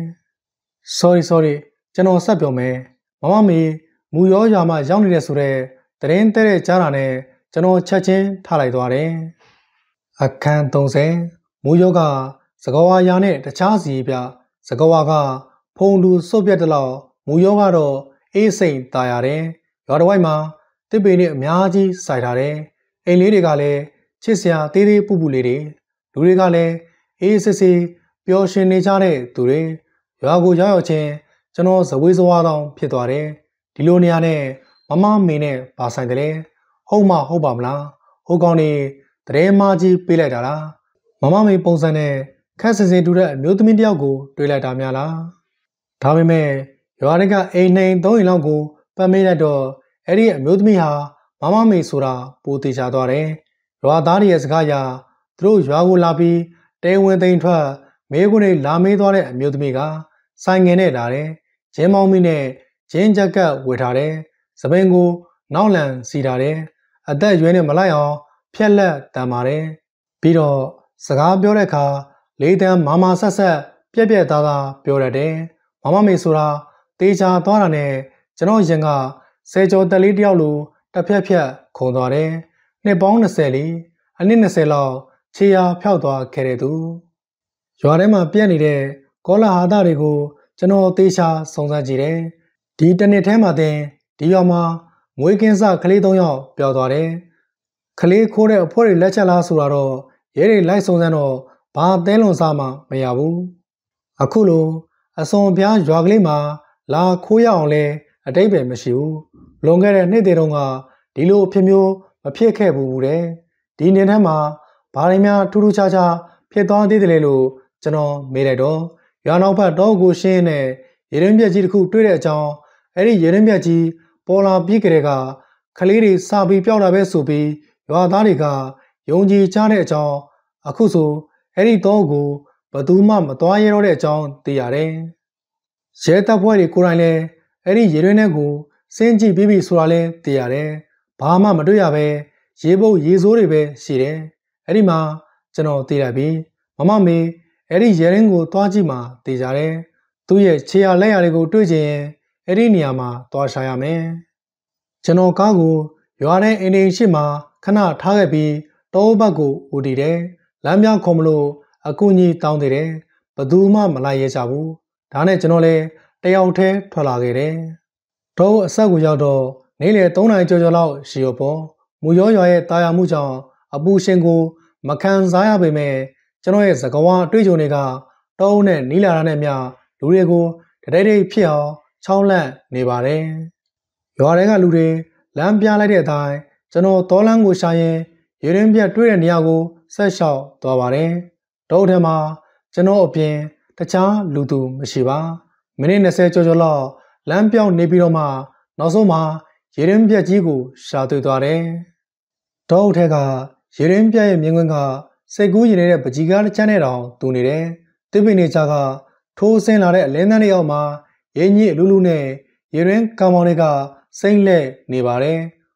sorry sorry ကျွန်တော်ဆက်ပြောမယ်မမမေမူရောရွာမှာရောက်နေတဲ့ဆိုတဲ့တရင်တဲ့တဲ့ကြားတာနဲ့ကျွန်တော်ချက်ချင်းထားလိုက်သွားတယ်အခန်း၃၀မူရောကစကားဝါယာနဲ့တခြားစီပြစကားဝါကဖုံလူစုပ်ပြတ်တလောက်မူရောကတော့အေးစိတ်ตายရတယ်ရွာတစ်ဝိုက်မှာတစ်ပေနဲ့အများကြီးစိုက်ထားတယ်အိမ်လေးတွေကလည်းချစ်စရာသေးသေးပူပူလေးတွေလူတွေကလည်းအေးစစ်စစ်ပျော်ရွှင်နေကြတဲ့သူတွေရွာကိုရောက်ရောက်ချင်းကျွန်တော်ဇဝေးဇဝါတောင်ဖြစ်သွားတယ်ဒီလိုနေရာနဲ့မမမေနဲ့ပါဆိုင်တယ်လေဟုတ်မဟုတ်ပါမလားဟိုကောင်နေတရေမာကြီးပေးလိုက်တာလားမမမေပုံစံနဲ့ခက်စင်စင်တူတဲ့အမျိုးသမီးတယောက်ကိုတွေးလိုက်တာများလားဒါပေမဲ့ရွာတွေကအိမ်နှိမ်သုံးအိမ်လောက်ကိုပတ်မေးလိုက်တော့အဲ့ဒီအမျိုးသမီးဟာမမမေဆိုတာပိုသေးချသွားတယ်ရွာသားတွေရဲ့စကားအရသူတို့ရွာကိုလာပြီးတဲဝင်သိမ်းထွက်မေးခွန်းတွေလာမေးသွားတဲ့အမျိုးသမီးကဆိုင်ငင်နဲ့လာတယ်ဂျင်းမောင်းမီနဲ့ဂျင်းဂျက်ကတ်ဝေထားတယ်စပင်ကိုနောက်လန်စီထားတယ်အသက်ရွယ်နဲ့မလိုက်အောင်ဖြက်လက်တန်ပါတယ်ပြီးတော့စကားပြောတဲ့အခါလေးတန်းမာမာဆက်ဆက်ပြက်ပြက်သားသားပြောတတ်တယ်မမမေဆိုတာတေချာသွားတာနဲ့ကျွန်တော်ရင်ကဆယ်ကျော်တက်လေးတယောက်လိုတစ်ဖြက်ဖြက်ခုံသွားတယ်နှစ်ပေါင်း၂၀လီအနည်း၂၀လောက်ခြေရာဖျောက်သွားခဲ့တဲ့သူရွာထဲမှာပြက်နေတဲ့ကောလာဟာသတွေကိုကျွန်တော်တေချာစုံစမ်းကြည့်တယ်ဒီတနစ်ထဲမှာတင်ဒီရွာမှာမွေးကင်းစကလေး၃ယောက်ပျောက်သွားတယ်ကလေးခိုးတဲ့အဖွဲတွေလက်ချက်လားဆိုတော့ရဲတွေလိုက်စုံစမ်းတော့ဘာသဲလွန်စားမှမရဘူးအခုလိုအစွန်ပြားရွာကလေးမှာလာခိုးရအောင်လဲအတိတ်ပဲမရှိဘူးလွန်ခဲ့တဲ့နှစ်တည်းတုန်းကဒီလိုအဖြစ်မျိုးမဖြစ်ခဲ့ဘူးတဲ့ဒီနေ့ထဲမှာဘာတွေများထူးထူးခြားခြားဖြစ်သွားသေးတယ်လို့ကျွန်တော်မေးလိုက်တော့ရွာနောက်ဘက်တော့ကိုရှင်းနဲ့ရေရင်းပြက်ကြီးတစ်ခုတွေ့တဲ့အကြောင်းအဲ့ဒီရေရင်းပြက်ကြီးပေါ်လာပြီးကြတဲ့ကကလေးတွေစာပြီးပျောက်တာပဲဆိုပြီးရွာသားတွေကယုံကြည်ကြတဲ့အကြောင်းအခုဆိုအဲ့ဒီတော့ကိုဘသူမှမသွားရတော့တဲ့အကြောင်းသိရတယ်ရဲတပ်ဖွဲ့တွေကိုယ်တိုင်လည်းအဲ့ဒီရေရင်းထဲကိုစင်းကြည့်ပြီးပြီဆိုတာလည်းသိရတယ်ဘာမှမတွေ့ရပဲရေပုတ်ရေစိုးတွေပဲရှိတယ်အဲ့ဒီမှာကျွန်တော်သိလိုက်ပြီမမမေအဲ့ဒီရဲရင်းကိုသွားကြည့်မှသိကြတယ်သူ့ရဲ့ခြေရလက်ရတွေကိုတွေ့ချင်ရင်အဲ့ဒီနေရာမှာသွားရှာရမယ်ကျွန်တော်ကားကိုရွာတဲ့အိမ်အိမ်ရှိမှခဏထားခဲ့ပြီးတောဘက်ကိုဦးတည်တယ်လမ်းပြောင်းခုံမလို့အကူကြီးတောင်းသေးတယ်ဘသူမှမလိုက်ရဲကြဘူးဒါနဲ့ကျွန်တော်လည်းတယောက်တည်းထွက်လာခဲ့တယ်တော့အဆက်ကိုရောက်တော့နေ့လယ်၃နာရီကျော်ကျော်လောက်ရှိရောပေါ်မူရောရွာရဲ့တာယာမှုကြောင့်အပူရှင်ကိုမခံစားရပေမဲ့ကျွန်တော်ရဲ့စကားဝါအတွေ့အကြုံတွေကတောအုပ်နဲ့နီးလာတာနဲ့မျှလူတွေကိုတတိတ်တိတ်ဖြစ်အောင်ချောင်းလန့်နေပါတယ်ရွာတွေကလူတွေလမ်းပြလိုက်တဲ့အတိုင်းကျွန်တော်တောလမ်းကိုရှာရင်ရေရင်းပြတ်တွေ့တဲ့နေရာကိုဆက်လျှောက်သွားပါတယ်တောအုပ်ထဲမှာကျွန်တော်အပြင်တခြားလူသူမရှိပါမိနစ်၂၀ကျော်ကျော်လောက်လမ်းပြောင်းနေပြီးတော့မှနောက်ဆုံးမှာရေရင်းပြတ်ကြီးကိုရှာတွေ့သွားတယ်တောအုပ်ထဲကရေရင်းပြတ်ရဲ့မြင်ကွင်းကစိတ်ကူးရင်နေတဲ့ပကြီးကားတစ်ချမ်းနဲ့တောင်တူနေတယ်တိပိနေချာကထိုးဆင်းလာတဲ့အလင်းသန်းတွေအောက်မှာရင်းကြီးအလူလူနဲ့ရေရင်းကောင်မောင်တွေကစိမ့်လက်နေပါတယ်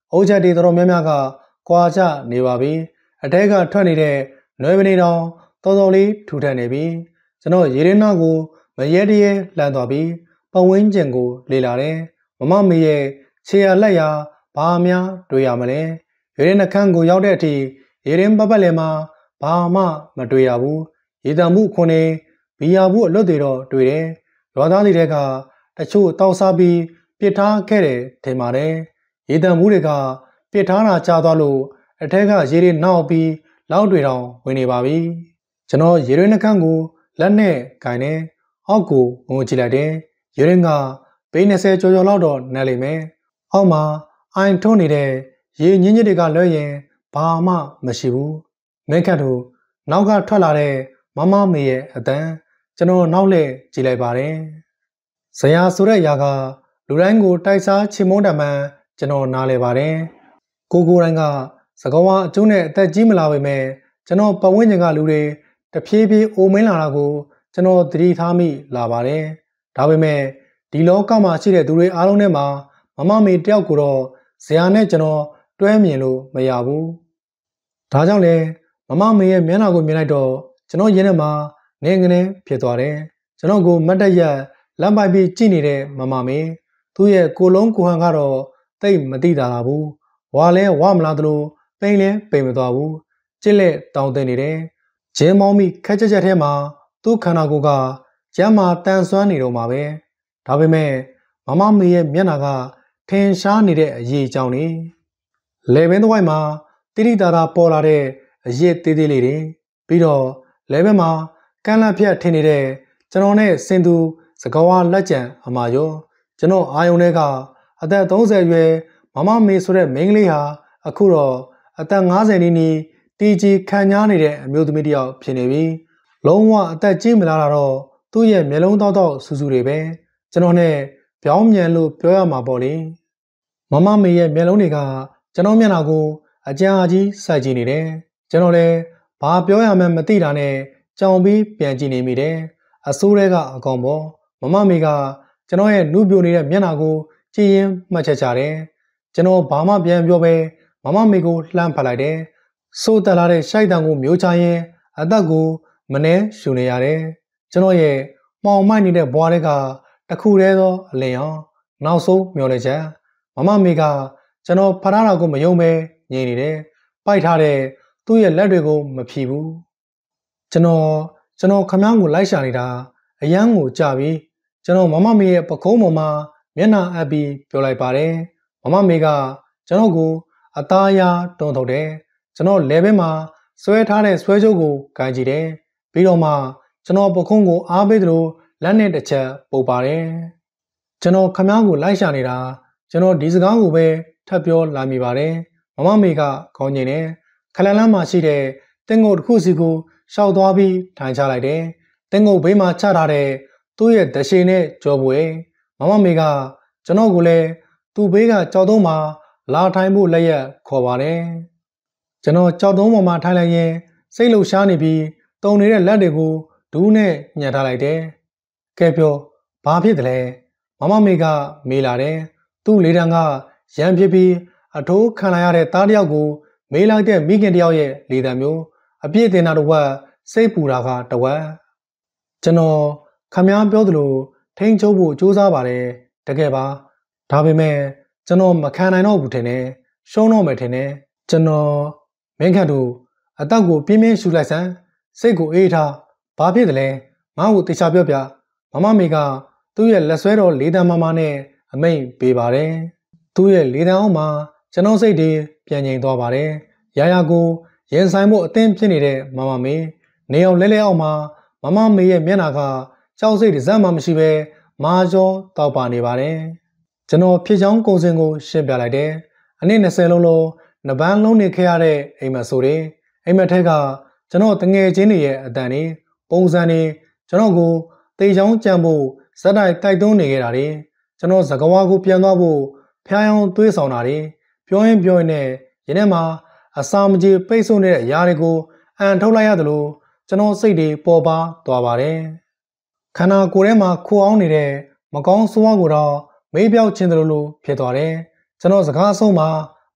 အိုးချက်တွေတော်များများကကွာကျနေပါပြီအထဲကထွက်နေတဲ့နွယ်ပနေတောင်တော်တော်လေးထူထပ်နေပြီကျွန်တော်ရေရင်းနာကိုမရဲတရဲလှမ်းသွားပြီးပတ်ဝန်းကျင်ကိုလေ့လာတယ်မမမေရဲ့ခြေရလက်ရဘာများတွေ့ရမလဲရေရင်းနှခမ်းကိုရောက်တဲ့အထိရေရင်းပတ်ပတ်လည်မှာဘာမှမတွေ့ရဘူးရေတံမှုခွန်းနေဘီယာဘူးအလွတ်တွေတော့တွေ့တယ်ရွာသားတွေကတချို့တောက်စားပြီးပစ်ထားခဲ့တယ်ထင်ပါတယ်ရေတံမှုတွေကပစ်ထားတာကြာသွားလို့အထက်ကရေတွေနောက်ပြီးလောက်တွေတောင်ဝင်နေပါပြီကျွန်တော်ရေရင်းနှခမ်းကိုလက်နဲ့ကင်နေအောက်ကိုငိုကြည့်လိုက်တယ်ရေရင်းကပေ၂၀ကျော်ကျော်လောက်တော့နက်လိမ့်မယ်အောက်မှာအိုင်ထုံးနေတဲ့ရေညင်းညစ်တွေကလွှဲရင်ဘာမှမရှိဘူးမင်းခတ်တို့နောက်ကထွက်လာတဲ့မမမေရဲ့အတန်းကျွန်တော်နောက်လှည့်ကြည့်လိုက်ပါတယ်ဇရာဆိုတဲ့ຢာကလူတိုင်းကိုတိုက်စားချေမုန်းတမှန်ကျွန်တော်နားလဲပါတယ်ကိုကိုတိုင်းကစကားဝါအကျုံးနဲ့အသက်ကြီးမလာပေမဲ့ကျွန်တော်ပတ်ဝန်းကျင်ကလူတွေတဖြည်းဖြည်းအိုမင်းလာတာကိုကျွန်တော်သတိထားမိလာပါတယ်ဒါပေမဲ့ဒီလောကမှာရှိတဲ့သူတွေအားလုံးထဲမှာမမမေတယောက်ကိုတော့ဇရာနဲ့ကျွန်တော်တွဲမြင်လို့မရဘူးဒါကြောင့်လေမမမေရဲ့မျက်နှာကိုမြင်လိုက်တော့ကျွန်တော်ရင်းထဲမှာနေငနေဖြစ်သွားတယ်ကျွန်တော်ကိုမတ်တရက်လမ်းပိုက်ပြီးကြည့်နေတဲ့မမမေသူ့ရဲ့ကိုလုံးကိုဟန်ကတော့တိတ်မတိတာလားဘူးဝါလဲဝမလားသလိုပိန်လဲပိန်မသွားဘူးကြစ်လက်တောင်းတင်နေတယ်ဂျင်းမောင်းမိခက်ချက်ချက်ထဲမှာသူ့ခန္ဓာကိုယ်ကကျမ်းမာတန်ဆွမ်းနေတော့မှာပဲဒါပေမဲ့မမမေရဲ့မျက်နှာကထင်ရှားနေတဲ့အရေးအကြောင်းနေလေဘင်းတစ်ဝိုက်မှာတိတိတာတာပေါ်လာတဲ့အရစ်သေးသေးလေးတွေပြီးတော့လေဘင်းမှာကန့်လန့်ဖြတ်ထင်နေတဲ့ကျွန်တော်နဲ့စင်သူစကားဝါလက်ကျန်အမာရောကျွန်တော်အာယုံတွေကအသက်၃၀အရွယ်မမမေဆိုတဲ့မိန်းကလေးဟာအခုတော့အသက်၅၀နီးနီးတီကြီးခံညားနေတဲ့အမျိုးသမီးတစ်ယောက်ဖြစ်နေပြီလုံးဝအသက်ကြီးမလာတော့သူ့ရဲ့မျက်လုံးတောက်တောက်ဆူဆူတွေပဲကျွန်တော်နဲ့ပြောင်းမြန်လို့ပြောရမှာပေါ့လေမမမေရဲ့မျက်လုံးတွေကကျွန်တော်မျက်နှာကိုအကြမ်းအကြီးစိုက်ကြည့်နေတယ်ကျွန်တော်လည်းဘာပြောရမှန်းမသိတာနဲ့ကြောင်ပြီးပြန်ကြည့်နေမိတယ်အဆိုးတွေကအကောင်ပေါ့မမမေကကျွန်တော်ရဲ့နုပြိုနေတဲ့မျက်နှာကိုကြည့်ရင်မှတ်ချက်ကြတယ်ကျွန်တော်ဘာမှပြန်ပြောပဲမမမေကိုလှမ်းဖတ်လိုက်တယ်စိုးတက်လာတဲ့ရှိုက်တံကိုမျိုးချရင်အသက်ကိုမနှဲရှူနေရတယ်ကျွန်တော်ရဲ့မှောင်မိုက်နေတဲ့ဘွားတွေကတခုတည်းသောအလင်အောင်နောက်ဆုံးမျောလဲချက်မမမေကကျွန်တော်ဖထားတာကိုမယုံပဲငြိမ်နေတယ်ပိုက်ထားတဲ့သူ့ရဲ့လက်တွေကိုမဖြီဘူးကျွန်တော်ကျွန်တော်ခမောင်းကိုလိုက်ရှာနေတာအယမ်းကိုကြပြီကျွန်တော်မမမေရဲ့ပကုံးပေါ်မှာမျက်နှာအပ်ပြီးပြောလိုက်ပါတယ်မမမေကကျွန်တော်ကိုအသားအရာတွန်းထုတ်တယ်ကျွန်တော်လဲဘင်းမှာဆွဲထားတဲ့ဆွဲကြိုးကိုကန်ကြည့်တယ်ပြီးတော့မှကျွန်တော်ပကုံးကိုအားပေးသလိုလက်နဲ့တစ်ချက်ပုတ်ပါတယ်ကျွန်တော်ခမောင်းကိုလိုက်ရှာနေတာကျွန်တော်ဒီစကားကိုပဲထပ်ပြောလာမိပါတယ်မမမေကခေါင်းငိန်တယ်ခလန်လန်းမှာရှိတဲ့တင်းငုတ်တစ်ခုစီကိုရှောက်သွားပြီးထိုင်ချလိုက်တယ်တင်းငုတ်ဘေးမှာချထားတဲ့သူ့ရဲ့တရှိနဲ့ကြောပွဲမမမေကကျွန်တော်ကိုလည်းသူ့ဘေးကကြောက်တုံးမှာလာထိုင်ဖို့လက်ရက်ခေါ်ပါတယ်ကျွန်တော်ကြောက်တုံးပေါ်မှာထိုင်လိုက်ရင်စိတ်လှုပ်ရှားနေပြီးတုံနေတဲ့လက်တွေကိုဒူးနဲ့ညှက်ထားလိုက်တယ်ကဲပြောဘာဖြစ်တယ်လဲမမမေကမေးလာတယ်သူ့လေတံကရံဖြစ်ပြီးအထိုးခံလာရတဲ့သားတယောက်ကိုမေးလိုက်တဲ့မိခင်တယောက်ရဲ့လေတံမျိုးအပြည့်တင်တာတစ်ဝက်စိတ်ပူတာကတစ်ဝက်ကျွန်တော်ခမားပြောသလိုထိန်းချုပ်ဖို့ကြိုးစားပါတယ်တကယ်ပါဒါပေမဲ့ကျွန်တော်မခံနိုင်တော့ဘူးထင်တယ်ရှုံးတော့မယ်ထင်တယ်ကျွန်တော်မင်းခတ်တို့အတောက်ကိုပြင်းပြင်းရှူလိုက်စမ်းစိတ်ကိုအေးထားဘာဖြစ်တယ်လဲငါ့ကိုတေချာပြောပြမမမေကသူ့ရဲ့လက်ဆွဲတော်လေးတန်းမမနဲ့အမိန့်ပေးပါတယ်သူ့ရဲ့လေးတန်းအောင်မှာကျွန်တော်စိတ်တွေပြန်ငြိမ်သွားပါတယ်ရာရာကိုရင်ဆိုင်ဖို့အသင်းဖြစ်နေတဲ့မမမေနေအောင်လဲလဲအောင်မှာမမမေရဲ့မျက်နှာကကြောက်စိတ်တစ်စက်မှမရှိပဲမာကျော်တောက်ပါနေပါတယ်ကျွန်တော်ဖြစ်ချောင်းကုံစင်ကိုရှင်းပြလိုက်တယ်အနည်း၂၀လုံးလုံးနပန်းလုံးနေခဲ့ရတဲ့အိမ်မက်ဆိုတယ်အိမ်မက်ထဲကကျွန်တော်တငယ်ချင်းတွေရဲ့အတန်တွေပုံစံတွေကျွန်တော်ကိုတေချောင်းကြံဖို့ဇက်တိုက်တိုက်သွင်းနေခဲ့တာတွေကျွန်တော်စကားဝါကိုပြန်သွားဖို့ဖျားယောင်းသွေးဆောင်တာတွေပြောရင်ပြောရင်နဲ့ရင်းထဲမှာအစာမကြေပိတ်ဆို့နေတဲ့အရာတွေကိုအန်ထုတ်လိုက်ရသလိုကျွန်တော်စိတ်တွေပေါ်ပါသွားပါတယ်ခန္ဓာကိုယ်ထဲမှာခိုးအောင်နေတဲ့မကောင်းဆိုးဝါးကိုတော့မေးပြောက်ခြင်းသလိုလိုဖြစ်သွားတယ်ကျွန်တော်စကားအဆုံးမှာ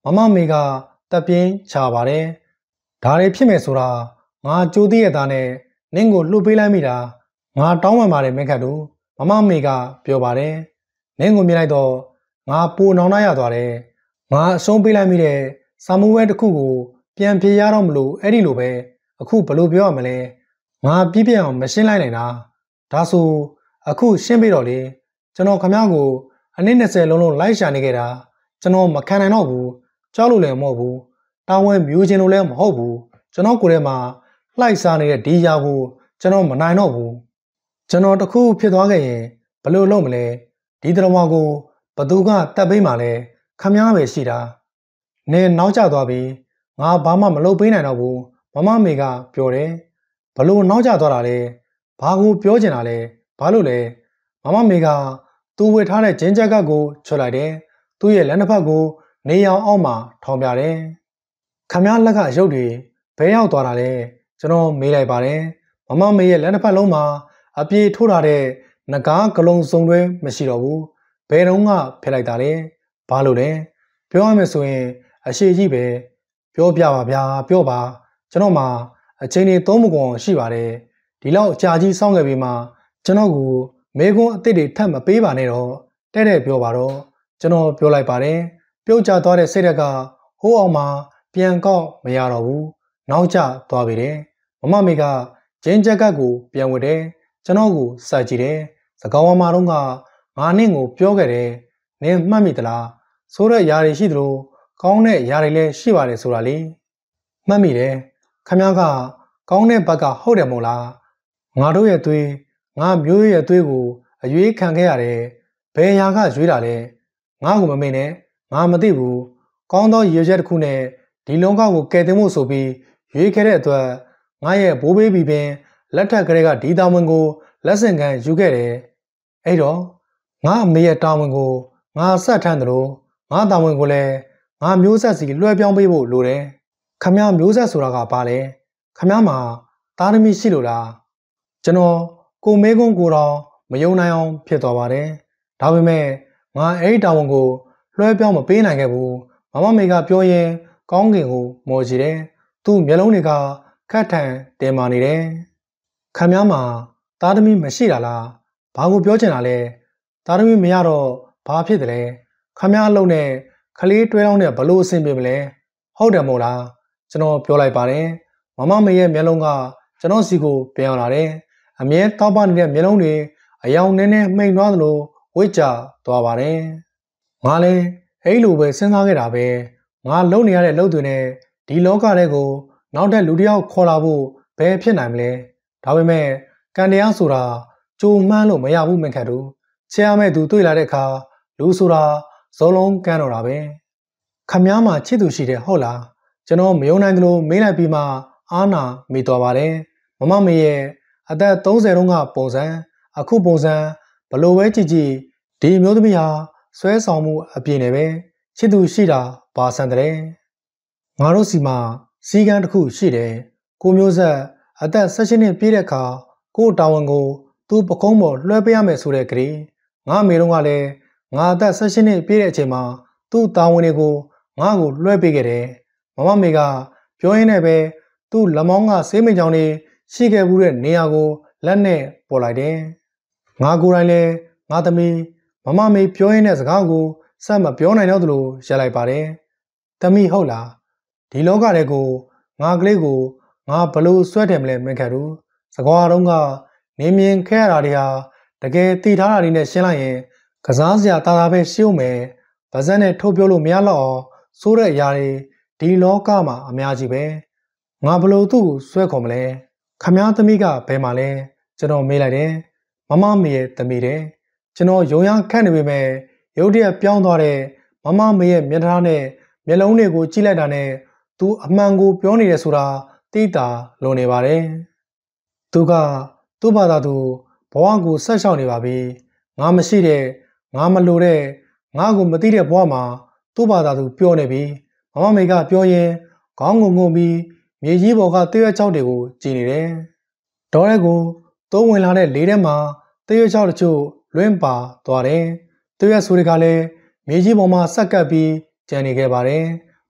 မမမေကတပ်ပြင်းချပါတယ်ဒါတွေဖြစ်မယ်ဆိုတာငါကြိုးသိရတာနဲ့နင့်ကိုလှုပ်ပေးလိုက်မိတာငါတောင်းပန်ပါတယ်မင်းခတ်တို့မမမေကပြောပါတယ်နင့်ကိုမြင်လိုက်တော့ငါပိုနောင်နာရသွားတယ်ငါအဆုံးပေးလိုက်မိတဲ့စာမှုဝဲတစ်ခုကိုပြန်ပြေရတော့မလို့အဲ့ဒီလိုပဲအခုဘယ်လိုပြောရမလဲငါပြည့်ပြည့်အောင်မရှင်းလိုက်နိုင်တာဒါဆိုအခုရှင်းပြတော့လေကျွန်တော်ခမ ्या ကိုအနည်း၂၀လုံးလုံးလိုက်ရှာနေခဲ့တာကျွန်တော်မခံနိုင်တော့ဘူးကြောက်လို့လည်းမဟုတ်ဘူးတာဝန်မြူးခြင်းလို့လည်းမဟုတ်ဘူးကျွန်တော်ကိုယ်ထဲမှာလှိုက်စားနေတဲ့ဒီຢာကိုကျွန်တော်မနိုင်တော့ဘူးကျွန်တော်တခုဖြစ်သွားခဲ့ရင်ဘယ်လိုလုပ်မလဲဒီတော်မကိုဘသူကတတ်ပေးမှလဲခမ ्या ပဲရှိတာနင်နောက်ကျသွားပြီငါဘာမှမလုပ်ပေးနိုင်တော့ဘူးမမမေကပြောတယ်ဘလို့နောက်ကျသွားတာလဲဘာကိုပြောချင်တာလဲဘာလို့လဲမမမေကသူဝေထားတဲ့ဂျင်းချက်ကကိုချွတ်လိုက်တယ်သူ့ရဲ့လက်နှစ်ဖက်ကိုနေအောင်အောက်မှာထောင်ပြတယ်ခမ ्या လက်ကရုပ်တွေဘဲရောက်သွားတာလဲကျွန်တော်မေးလိုက်ပါတယ်မမမေရဲ့လက်နှစ်ဖက်လုံးမှာအပြေထိုးထားတဲ့ငကားကလုံးစုံတွဲမရှိတော့ဘူးဘယ်တော့မှဖျက်လိုက်တာလဲဘာလို့လဲပြောရမယ်ဆိုရင်အရှိကြီးပဲပြောပြပါဗျာပြောပါကျွန်တော်မှာအချိန်တွေသုံးမကုန်ရှိပါတယ်ဒီလောက်အကြာကြီးစောင့်ခဲ့ပြီးမှကျွန်တော်ကိုမေကွန်းအစ်စ်တွေထပ်မပေးပါနဲ့တော့တဲ့တဲ့ပြောပါတော့ကျွန်တော်ပြောလိုက်ပါတယ်ပြုတ်ကျသွားတဲ့စိတ်ဓာတ်ကဟိုးအောင်မှာပြန်ကောက်မရတော့ဘူးနောက်ကျသွားပြီတယ်မမမေကဂျင်းချက်ကတ်ကိုပြန်ဝတ်တယ်ကျွန်တော်ကိုစကြည့်တယ်စကောင်းဝါမာတော့ကငါနင့်ကိုပြောခဲ့တယ်နင်မှတ်မိသလားဆိုတဲ့ຢာတွေရှိသလိုကောင်းတဲ့ຢာတွေလည်းရှိပါတယ်ဆိုတာလေမှတ်မိတယ်ခမ ्या ကကောင်းတဲ့ဘက်ကဟုတ်တယ်မို့လားငါတို့ရဲ့သွေးငါမျိုးရဲ့သွေးကိုအရွေးခံခဲ့ရတယ်ဘယ်ຢာကရွေးတာလဲငါ့ကိုမမေ့နဲ့ငါမသိဘူးကောင်းသောရည်ရွယ်ချက်တစ်ခုနဲ့ဒီလုံကောက်ကိုကယ်တင်ဖို့ဆိုပြီးရွေးခဲ့တဲ့အတွက်ငါရဲ့ဘိုးဘေးဘီပင်လက်ထက်ကလေးကဒီတာဝန်ကိုလက်ဆင့်ခံယူခဲ့တယ်အဲ့တော့ငါအမေရဲ့တာဝန်ကိုငါဆက်ထမ်းတယ်လို့ငါတာဝန်ကိုလည်းငါမျိုးဆက်စီလွှဲပြောင်းပေးဖို့လိုတယ်ခမ ्या မျိုးဆက်ဆိုတာကဘာလဲခမ ्या မှာသားသမီးရှိလို့လားကျွန်တော်ကိုမဲကုန်းကိုတော့မယုံနိုင်အောင်ဖြစ်သွားပါတယ်ဒါပေမဲ့ငါအဲ့ဒီတာဝန်ကိုလွှဲပြောင်းမပေးနိုင်ခဲ့ဘူးမမမေကပြောရင်ကောင်းကင်ကိုမော်ကြည့်တယ်သူ့မျက်လုံးတွေကခက်ထန်တင်မာနေတယ်ခမ ्या မှာသားသမီးမရှိတာလားဘာကိုပြောချင်တာလဲသားသမီးမရတော့ဘာဖြစ်တယ်လဲခမ ्या အလုံးနဲ့ခလေးတွဲလောင်းနဲ့ဘလို့အဆင်ပြေမလဲဟုတ်တယ်မို့လားကျွန်တော်ပြောလိုက်ပါတယ်မမမေရဲ့မျက်လုံးကကျွန်တော်စီကိုပြန်ရောက်လာတယ်အမြဲတောက်ပနေတဲ့မျက်လုံးတွေအယောင်နဲ့နဲ့မှိန်သွားသလိုဝိတ်ကြသွားပါတယ်ငါလည်းအဲ့လိုပဲစဉ်းစားခဲ့တာပဲငါလုံနေရတဲ့လုံတွေနဲ့ဒီလောကထဲကိုနောက်ထပ်လူတစ်ယောက်ခေါ်လာဖို့ဘယ်ဖြစ်နိုင်မလဲဒါပေမဲ့ကံတရားဆိုတာကြိုမှန်းလို့မရဘူးမင်းခတ်တို့ချဲရမဲ့သူတွေ့လာတဲ့အခါလူဆိုတာဇုံလုံးကန်းတော့တာပဲခမ ्या မှာချစ်သူရှိတယ်ဟုတ်လားကျွန်တော်မယုံနိုင်သလိုမေးလိုက်ပြီးမှအာနာမိသွားပါတယ်မမမေရဲ့အသက်သုံးဆယ်တုန်းကပုံစံအခုပုံစံဘလို့ပဲကြည့်ကြည့်ဒီမျိုးသမီးဟာဆွဲဆောင်မှုအပြည့်နဲ့ပဲချစ်သူရှိတာပါဆန်တဲ့ငါတို့စီမှာစီကံတစ်ခုရှိတယ်ကိုမျိုးဆက်အသက်၁၈နှစ်ပြည့်တဲ့အခါကို့တာဝန်ကိုသူ့ပကုံးပေါ်လွှဲပေးရမယ်ဆိုတဲ့ကြိငါအမေတို့ကလည်းငါအသက်၁၈နှစ်ပြည့်တဲ့အချိန်မှာသူ့တာဝန်တွေကိုငါ့ကိုလွှဲပေးခဲ့တယ်မမမေကပြောရင်းနဲ့ပဲသူ့လက်မောင်းကဆေးမိန်ချောင်းတွေရှိခဲ့မှုတဲ့နေရာကိုလက်နဲ့ပေါ်လိုက်တယ်ငါကိုယ်တိုင်လည်းငါသမီးမမမေပြောရင်းတဲ့စကားကိုစမပြောနိုင်တော့သလိုရက်လိုက်ပါတယ်သမီးဟုတ်လားဒီလောကထဲကိုငါကလေးကိုငါဘလို့ဆွဲတယ်မလဲမင်းခတ်တို့စကွာတုံးကနေမြင်ခဲ့ရတာတွေဟာတကယ်တည်ထားတာတွေနဲ့ရှင်းလိုက်ရင်ကစားစရာတာတာပဲရှုံးမယ်ဗဇက်နဲ့ထုတ်ပြောလို့မရတော့အောင်စိုးတဲ့အရာတွေဒီလောကမှာအများကြီးပဲငါဘလို့သူ့ကိုဆွဲခေါ်မလဲခမ ्या သမီးကဘယ်မှာလဲကျွန်တော်မေးလိုက်တယ်မမမေရဲ့သမီးတဲ့ကျွန်တော်ယုံရခန့်နေပေမဲ့ရုတ်တရက်ပြောင်းသွားတဲ့မမမေရဲ့မျက်နှာနဲ့မျက်လုံးတွေကိုကြည့်လိုက်တာနဲ့သူအမှန်ကိုပြောနေတယ်ဆိုတာသိတာလွန်နေပါတယ်သူကသူ့ဘာသာသူဘဝကိုဆက်ရှောင်နေပါပြီငါမရှိတဲ့ငါမလိုတဲ့ငါကိုမသိတဲ့ဘဝမှာသူ့ဘာသာသူပြောနေပြီမမမေကပြောရင်ခေါင်းငုံငုံပြီးမြေကြီးပေါ်ကတရွက်ချောက်တွေကိုကြည်နေတယ်ဒေါ်ရဲကိုတိုးဝင်လာတဲ့လေးထဲမှာတရွက်ချောက်တချို့လွင့်ပါသွားတယ်တရွက်ဆိုတွေကလည်းမြေကြီးပေါ်မှာဆက်ကပ်ပြီးကျန်နေခဲ့ပါတယ်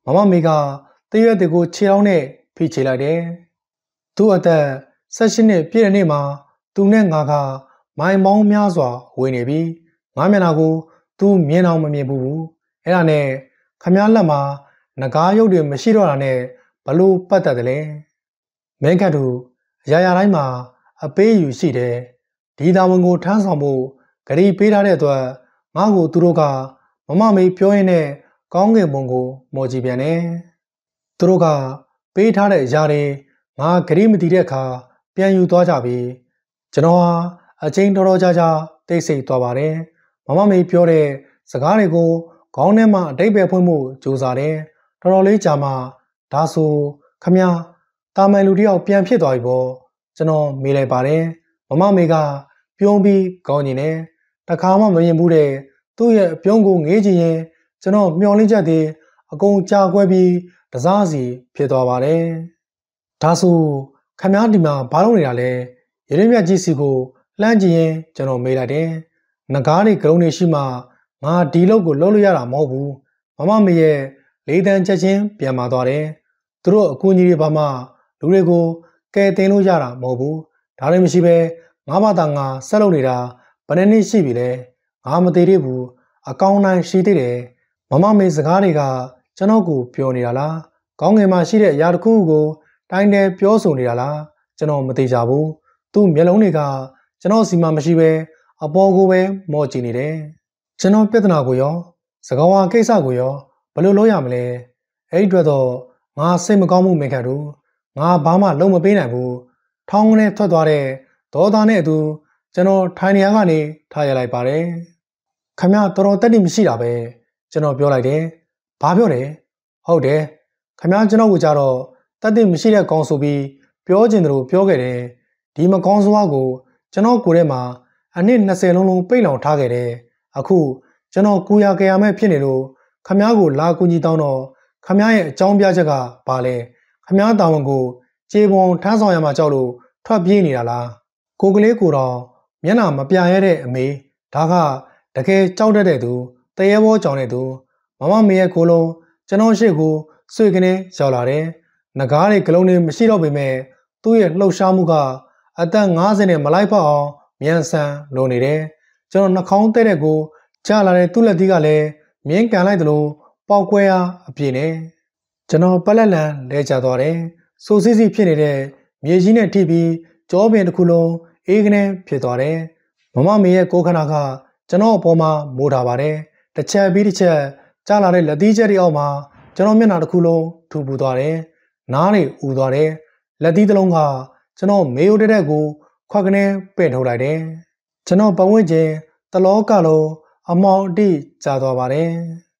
မမမေကတရွက်တွေကိုခြေထောက်နဲ့ဖိချေလိုက်တယ်။သူ့အသက်၁၈နှစ်ပြည့်တဲ့နေ့မှာသူနဲ့ငါကမိုင်ပေါင်းများစွာဝေးနေပြီ။ငါမျက်နှာကိုသူမြင်အောင်မမြင်ဘူး။အဲ့ဒါနဲ့ခမားလက်မှာငကားရုပ်တွေမရှိတော့တာနဲ့ဘလို့ပတ်သက်တယ်လဲ။မင်းကတ်တို့အရာရာတိုင်းမှာအပေးယူရှိတယ်။ဒီတာဝန်ကိုထမ်းဆောင်ဖို့ဂရီပေးထားတဲ့အတွက်ငါ့ကိုသူတို့ကမမမေပြောရင်းနဲ့ကောင်းကင်ဘုံကိုမော်ကြည့်ပြန်တယ်။သူတို့ကပေးထားတဲ့အရာတွေငါဂရီမတည်တဲ့အခါပြန်ယူသွားကြပြီ။ကျွန်တော်ဟာအချင်းတော်တော်ကြာကြာတိတ်ဆိတ်သွားပါတယ်။မမမေပြောတဲ့စကားတွေကိုခေါင်းထဲမှာအတိတ်ပဲဖွင့်ဖို့ကြိုးစားတယ်။တော်တော်လေးကြာမှဒါဆိုခမတာမန်လူတယောက်ပြန်ဖြစ်သွားပြီပေါ့။ကျွန်တော်မေးလိုက်ပါတယ်။မမမေကပြုံးပြီးကောင်းနေတယ်။တခါမှမမြင်ဘူးတဲ့သူ့ရဲ့အပြုံးကိုငေးကြည့်ရင်ကျွန်တော်မျောလင်းချက်တွေအကုန်ကြာကွဲပြီးတစားစီဖြစ်သွားပါတယ်။ဒါဆိုခမဒီမှာဘာလုပ်နေတာလဲ။ရင်းမြတ်ကြီးစီကိုလှမ်းကြည့်ရင်ကျွန်တော်မေးလိုက်တယ်။ငကားတွေကရုံတွေရှိမှငါဒီလောက်ကိုလှုပ်လို့ရတာမဟုတ်ဘူး။မမမေရဲ့လေးတန်းချက်ချင်းပြန်มาသွားတယ်။သူတို့အကူအညီတွေဘာမှလူတွေကိုကယ်တင်လို့ရတာမဟုတ်ဘူး။ဒါလည်းမရှိပဲငါဘာသာငါဆက်လုပ်နေတာဘယ်နှစ်ရှိပြီလဲ။ငါမသေးသေးဘူး။အကောင်းတိုင်းရှိသေးတယ်။မမမေစကားတွေကကျွန်တော်ကိုပြောနေတာလား။ကောင်းငင်မှာရှိတဲ့အရာတစ်ခုကိုတိုင်းတယ်ပြောဆိုနေတာလား။ကျွန်တော်မသိကြဘူး။သူ့မျက်လုံးတွေကကျွန်တော်စီမှာမရှိပဲအပေါ်ကိုပဲမော့ကြည့်နေတယ်။ကျွန်တော်ပြဿနာကိုရောစကားဝါကိစ္စကိုရောဘယ်လိုလုပ်ရမလဲ။အဲ့ဒီအတွက်တော့ငါစိတ်မကောင်းမှုမင်ခံတို့ငါဘာမှလုံးမပေးနိုင်ဘူး။ထောင်းကနေထွက်သွားတဲ့ဒေါသနဲ့အတူကျွန်တော်ထိုင်နေရကနေထားရလိုက်ပါတယ်။ခမတော်တော်တက်တိမရှိတာပဲကျွန်တော်ပြောလိုက်တယ်။ဘာပြောလဲ။ဟုတ်တယ်။ခမကျွန်တော်ကကြတော့တက်တိမရှိတဲ့ကောင်ဆိုပြီးပြောချင်တယ်လို့ပြောခဲ့တယ်။ဒီမကောင်းစွာကိုကျွန်တော်ကိုယ်ထဲမှာအနှစ်၂၀လုံးလုံးပိတ်လောင်ထားခဲ့တယ်။အခုကျွန်တော်ကူရကြရမဲ့ဖြစ်နေလို့ခမကိုလာကူညီတောင်းတော့ခမရဲ့အကြောင်းပြချက်ကဘာလဲ။ခမတာဝန်ကိုခြေပုံထမ်းဆောင်ရမှာကြောက်လို့ထွက်ပြေးနေတာလား။ကိုကလေးကိုတော့မျက်နှာမပြရတဲ့အမေဒါကတကယ်ကြောက်တတ်တဲ့သူတရေဘောကြောင်တဲ့သူမမမေရဲ့ကိုလုံးကျွန်တော်ရှေ့ကိုဆွေကနေရောက်လာတယ်။ငကားတွေကလုံးတွေမရှိတော့ပေမဲ့သူ့ရဲ့လှုပ်ရှားမှုကအသက်၅၀နဲ့မလိုက်ဖက်အောင်မြန်ဆန်လိုနေတယ်။ကျွန်တော်နှာခေါင်းတဲ့တဲ့ကိုကြားလာတဲ့သူ့လက်သီးကလည်းမြင်းကန်လိုက်သလိုပေါက်ကွဲအားအပြည့်နဲ့ကျွန်တော်ပလက်လန်လဲကျသွားတယ်။စိုးစီးစီးဖြစ်နေတဲ့မြေကြီးနဲ့ထိပြီးကြောပင်တစ်ခုလုံးအေးကနေဖြစ်သွားတယ်။မမမေရဲ့ကိုခနာကကျွန်တော်အပေါ်မှာမိုးထားပါတယ်။တစ်ချက်ပြီးတစ်ချက်ကြားလာတဲ့လက်သီးချက်တွေအောက်မှာကျွန်တော်မျက်နှာတစ်ခုလုံးထူပူသွားတယ်။နားတွေဥသွားတယ်။လက်သီးတစ်လုံးကကျွန်တော်မေယိုတက်တဲ့ကိုခွက်ကနေပင့်ထုတ်လိုက်တယ်။ကျွန်တော်ပဝင့်ကျင်တလောကလုံးအမောင်အတိကျသွားပါတယ်။